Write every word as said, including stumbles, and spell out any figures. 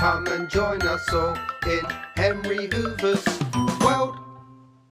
Come and join us all in Henry Hoover's